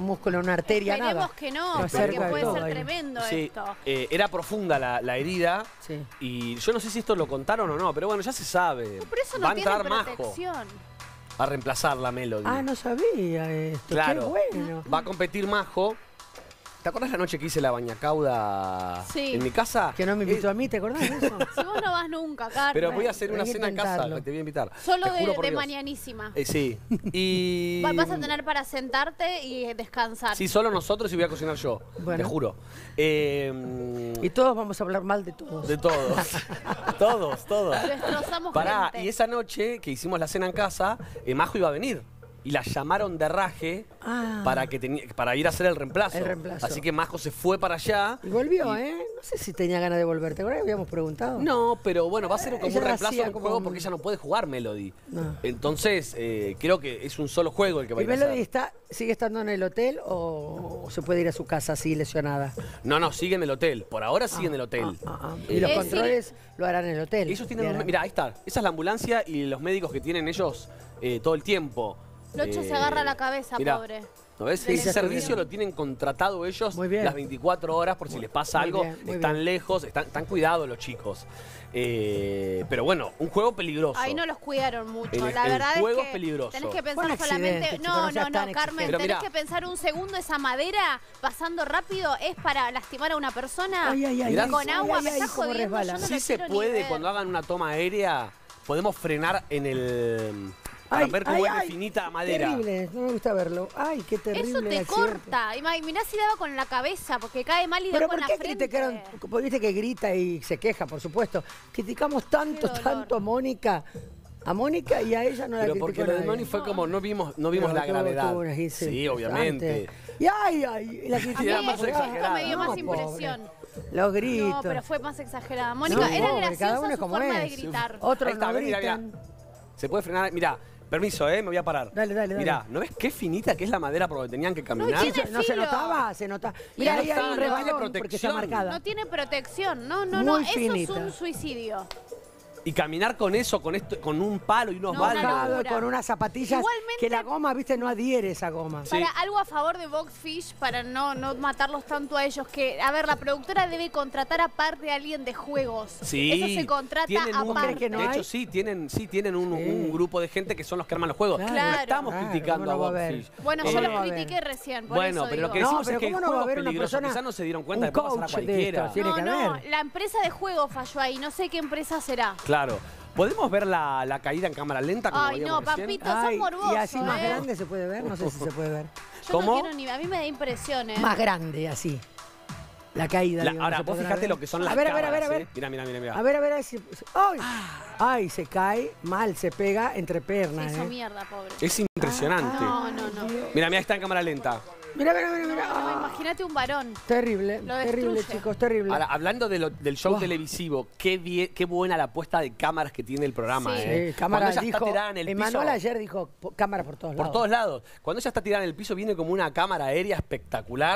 músculo, una arteria, Esperemos nada. que no, Lo porque acerca puede todo ser ahí. tremendo Sí, esto. era profunda la herida. Sí. Y yo no sé si esto lo contaron o no, pero bueno, ya se sabe. Pero eso Va no a tiene entrar Majo protección. a reemplazar la Melody. Ah, no sabía esto. Claro. Qué bueno. Va a competir Majo. ¿Te acuerdas la noche que hice la bañacauda Sí. en mi casa? Que no me invitó a mí, ¿te acordás de eso? Si vos no vas nunca, Carmen. Pero voy a hacer una Hay que cena en casa, intentarlo. te voy a invitar. Solo Te juro por de Dios. mañanísima. Sí. Y... Vas a tener para sentarte y descansar. Sí, solo nosotros y voy a cocinar yo. Bueno. Te juro. Y todos vamos a hablar mal de todos. De todos. todos. Destrozamos Pará, gente. y esa noche que hicimos la cena en casa, Majo iba a venir. Y la llamaron de raje Ah. para ir a hacer el reemplazo. El reemplazo. Así que Majo se fue para allá. Y volvió, ¿eh? No sé si tenía ganas de volver. ¿Te acuerdas que habíamos preguntado? No, pero bueno, va a ser como Ella un reemplazo hacía del como juego un- porque ella no puede jugar Melody. No. Entonces, creo que es un solo juego el que va a ¿Y ir a Melody hacer. sigue estando en el hotel o se puede ir a su casa así lesionada? No, sigue en el hotel. Por ahora sigue en el hotel. Y los Sí. controles lo harán en el hotel. Ellos tienen... Bien. Mira, ahí está. Esa es la ambulancia y los médicos que tienen ellos todo el tiempo. Locho se agarra la cabeza, mirá, pobre. ¿no ves? Sí, Ese ya estoy servicio viendo. lo tienen contratado ellos Muy bien. las 24 horas por si les pasa Muy algo. bien, muy Están bien. lejos, están cuidados los chicos. Pero bueno, un juego peligroso. Ahí no los cuidaron mucho. El La verdad juego es es que peligroso. tenés que Fue pensar un solamente... accidente, chico, no seas tan Carmen, Pero tenés mirá. que pensar un segundo, esa madera pasando rápido es para lastimar a una persona. Ay, ay, ay, Mirá. ay, Con agua, ay, me ay, estás cómo jodiendo, resbala. yo no Sí lo se quiero ni puede, ver. cuando hagan una toma aérea, podemos frenar en el... Para Ay, ver cómo ay, es de ay, finita la madera. Terrible, no me gusta verlo. Ay, qué terrible Eso te accidente. corta. Mirá si daba con la cabeza, porque cae mal y da Pero con ¿por la qué frente. criticaron? Porque viste que grita y se queja, por supuesto. Criticamos Qué dolor. tanto a Mónica. A Mónica y a ella no la Pero criticó porque lo de nadie. Moni fue como no vimos Pero la gravedad. tuvo unas 15 Sí, obviamente. antes. Y ay, la A mí criticaron. Era más esto exagerada. me dio más pobre. impresión. Los gritos. No, pero fue más exagerada. Mónica, No, era pobre, cada graciosa uno es su como forma de es. gritar. Otros Ahí está, no mirá, gritan. Se puede frenar. Mirá, permiso, me voy a parar. Dale. Mirá, ¿no ves qué finita que es la madera por donde tenían que caminar? y tiene ¿No se filo. notaba? Se nota. Mira, no ahí está, hay un no tiene rebalón porque está protección. marcada. No tiene protección. No, Muy eso finita. es un suicidio. Y caminar con eso, con un palo y unos No, una baldes. locura. Marcado con unas zapatillas Igualmente- que la goma, viste, no adhiere esa goma. Sí. Para algo a favor de Boxfish, para no matarlos tanto a ellos, que, a ver, la productora debe contratar aparte a alguien de juegos. Sí, Eso se contrata tienen un- aparte. ¿Crees que no de hay? hecho, sí, tienen un Sí. grupo de gente que son los que arman los juegos. Claro. No estamos Claro, criticando ¿cómo no va a a haber? Boxfish. Bueno, ¿Cómo yo no lo va a haber? critiqué recién, por Bueno, eso pero lo digo. que decimos pero es que ¿cómo el no va a juego haber es una peligroso. persona, Quizás no se dieron cuenta, un de puede pasar a coach de cualquiera. esto? Tiene que No, haber. la empresa de juego falló ahí, no sé qué empresa será. Claro. ¿Podemos ver la caída en cámara lenta como Ay, no, veíamos recién? papito, sos morboso, y así más ¿eh? grande se puede ver, no sé si se puede ver. Yo ¿Cómo? no quiero ni... A mí me da impresión, ¿eh? Más grande, así. La caída. digamos, Ahora, se vos podrá fijate ver. lo que son las a ver, cámaras. a ver. Mirá. A ver, a ver. ¡Ay! ¡Ay! Se cae mal, se pega entre Se pernas. hizo mierda, pobre. Es impresionante. No. Mira, está en cámara lenta. Mira. No, imagínate un varón. Terrible, Lo terrible, destruye. chicos, terrible. Ahora, hablando del show Wow. televisivo, qué buena la puesta de cámaras que tiene el programa. Sí. Sí, cámara Cuando ella dijo. está tirada en el Emanuel piso, ayer dijo cámara por todos lados. por todos lados. Cuando ella está tirada en el piso, viene como una cámara aérea espectacular.